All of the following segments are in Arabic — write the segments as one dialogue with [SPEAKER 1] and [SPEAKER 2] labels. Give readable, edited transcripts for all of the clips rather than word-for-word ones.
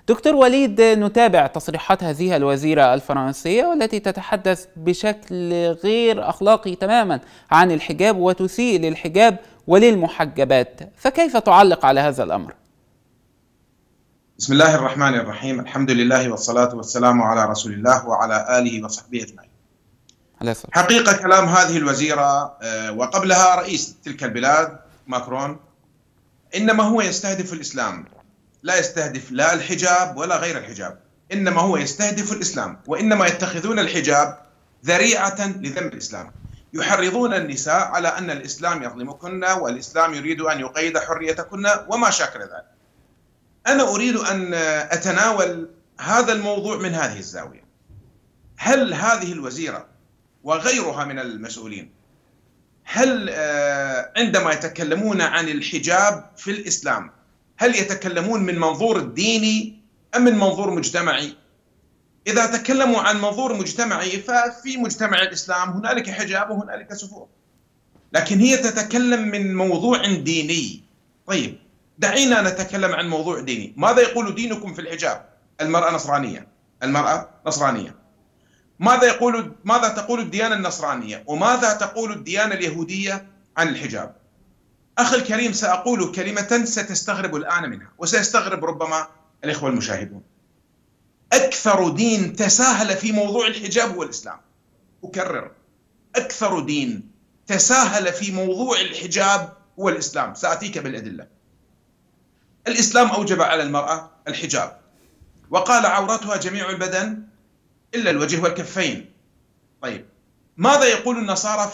[SPEAKER 1] دكتور وليد، نتابع تصريحات هذه الوزيرة الفرنسية والتي تتحدث بشكل غير أخلاقي تماما عن الحجاب وتسيء للحجاب وللمحجبات، فكيف تعلق على هذا الأمر؟
[SPEAKER 2] بسم الله الرحمن الرحيم، الحمد لله والصلاة والسلام على رسول الله وعلى آله وصحبه أجمعين. حقيقة كلام هذه الوزيرة وقبلها رئيس تلك البلاد ماكرون إنما هو يستهدف الإسلام، لا يستهدف لا الحجاب ولا غير الحجاب، إنما هو يستهدف الإسلام، وإنما يتخذون الحجاب ذريعة لذم الإسلام. يحرضون النساء على أن الإسلام يظلمكن والإسلام يريد أن يقيد حريتكن وما شاكل ذلك. أنا أريد أن أتناول هذا الموضوع من هذه الزاوية. هل هذه الوزيرة وغيرها من المسؤولين هل عندما يتكلمون عن الحجاب في الإسلام هل يتكلمون من منظور ديني أم من منظور مجتمعي؟ إذا تكلموا عن منظور مجتمعي ففي مجتمع الإسلام هنالك حجاب وهنالك سفور، لكن هي تتكلم من موضوع ديني. طيب دعينا نتكلم عن موضوع ديني. ماذا يقول دينكم في الحجاب؟ المرأة نصرانية، المرأة نصرانية. ماذا تقول الديانة النصرانية وماذا تقول الديانة اليهودية عن الحجاب؟ أخي الكريم، سأقول كلمة ستستغرب الآن منها وسيستغرب ربما الإخوة المشاهدون. أكثر دين تساهل في موضوع الحجاب هو الإسلام. أكرر، أكثر دين تساهل في موضوع الحجاب هو الإسلام. سأتيك بالأدلة. الإسلام أوجب على المرأة الحجاب وقال عورتها جميع البدن إلا الوجه والكفين. طيب ماذا يقول النصارى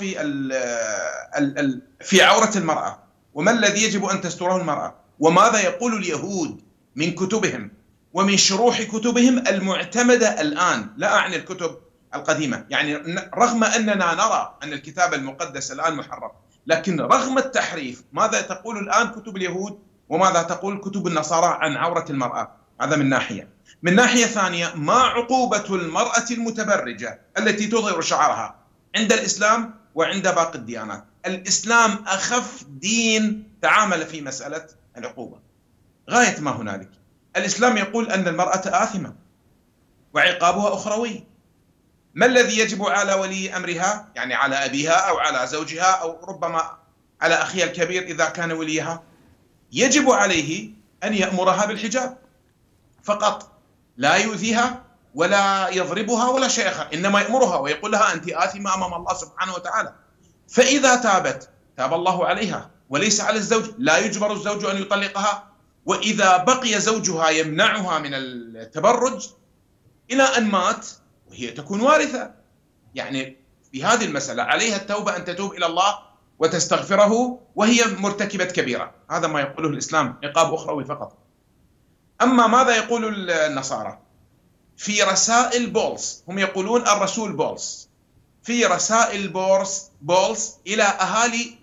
[SPEAKER 2] في عورة المرأة؟ وما الذي يجب أن تستره المرأة؟ وماذا يقول اليهود من كتبهم ومن شروح كتبهم المعتمدة الآن؟ لا أعني الكتب القديمة، يعني رغم أننا نرى أن الكتاب المقدس الآن محرف، لكن رغم التحريف ماذا تقول الآن كتب اليهود وماذا تقول كتب النصارى عن عورة المرأة؟ هذا من ناحية. من ناحية ثانية، ما عقوبة المرأة المتبرجة التي تظهر شعرها عند الإسلام وعند باقي الديانات؟ الإسلام أخف دين تعامل في مسألة العقوبة غاية ما هنالك. الإسلام يقول أن المرأة آثمة وعقابها أخروي. ما الذي يجب على ولي أمرها؟ يعني على أبيها أو على زوجها أو ربما على أخيها الكبير إذا كان وليها. يجب عليه أن يأمرها بالحجاب فقط، لا يؤذيها ولا يضربها ولا شيء آخر، إنما يأمرها ويقول لها أنت آثمة أمام الله سبحانه وتعالى. فإذا تابت تاب الله عليها وليس على الزوج، لا يجبر الزوج أن يطلقها. وإذا بقي زوجها يمنعها من التبرج إلى أن مات وهي تكون وارثة، يعني في هذه المسألة عليها التوبة أن تتوب إلى الله وتستغفره وهي مرتكبة كبيرة. هذا ما يقوله الإسلام، عقاب أخروي فقط. أما ماذا يقول النصارى؟ في رسائل بولس، هم يقولون الرسول بولس، في رسائل بولس إلى أهالي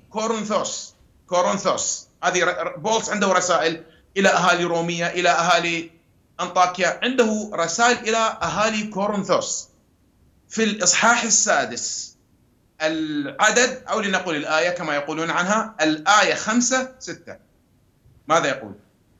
[SPEAKER 2] كورنثوس. هذه بولس عنده رسائل إلى أهالي رومية، إلى أهالي أنطاكيا، عنده رسائل إلى أهالي كورنثوس. في الإصحاح السادس العدد أو لنقول الآية كما يقولون عنها، الآية 5-6، ماذا يقول؟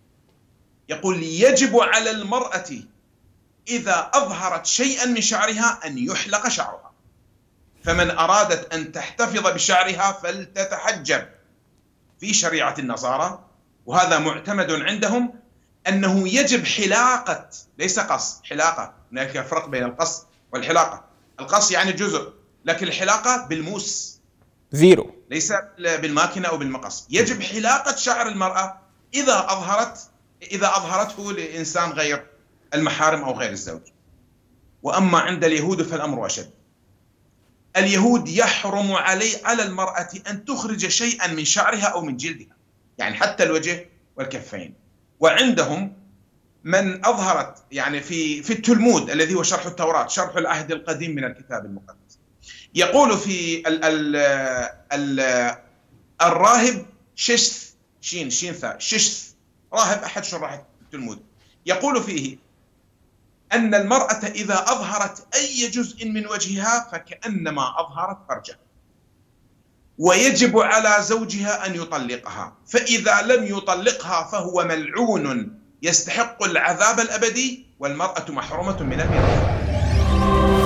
[SPEAKER 2] يقول يجب على المرأة إذا أظهرت شيئا من شعرها أن يحلق شعرها، فمن أرادت أن تحتفظ بشعرها فلتتحجب. في شريعة النصارى وهذا معتمد عندهم أنه يجب حلاقة، ليس قص، حلاقة. هناك فرق بين القص والحلاقة. القص يعني جزء، لكن الحلاقة بالموس
[SPEAKER 1] زيرو،
[SPEAKER 2] ليس بالماكينة أو بالمقص. يجب حلاقة شعر المرأة إذا أظهرته لإنسان غير المحارم أو غير الزوج. وأما عند اليهود فالأمر أشد. اليهود يحرم على المرأة أن تخرج شيئا من شعرها أو من جلدها، يعني حتى الوجه والكفين. وعندهم من أظهرت، يعني في التلمود الذي هو شرح التوراة، شرح العهد القديم من الكتاب المقدس، يقول في الراهب ششث، ششث، راهب أحد شراح التلمود، يقول فيه أن المرأة إذا أظهرت أي جزء من وجهها فكأنما أظهرت فرجها، ويجب على زوجها أن يطلقها، فإذا لم يطلقها فهو ملعون يستحق العذاب الأبدي والمرأة محرومة من الميراث.